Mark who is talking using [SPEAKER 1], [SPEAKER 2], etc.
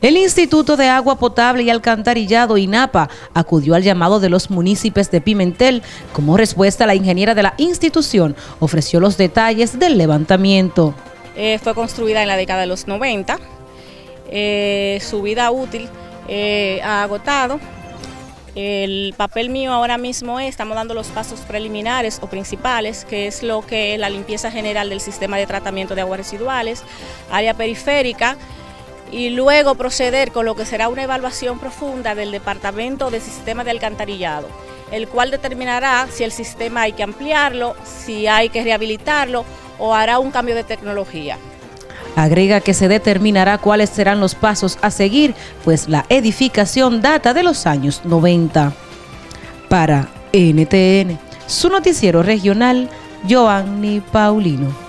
[SPEAKER 1] El Instituto de Agua Potable y Alcantarillado, INAPA, acudió al llamado de los municipios de Pimentel. Como respuesta, la ingeniera de la institución ofreció los detalles del levantamiento.
[SPEAKER 2] Fue construida en la década de los 90, su vida útil ha agotado. El papel mío ahora mismo estamos dando los pasos preliminares o principales, que es lo que la limpieza general del sistema de tratamiento de aguas residuales, área periférica, y luego proceder con lo que será una evaluación profunda del Departamento de Sistema de Alcantarillado, el cual determinará si el sistema hay que ampliarlo, si hay que rehabilitarlo o hará un cambio de tecnología.
[SPEAKER 1] Agrega que se determinará cuáles serán los pasos a seguir, pues la edificación data de los años 90. Para NTN, su noticiero regional, Joanny Paulino.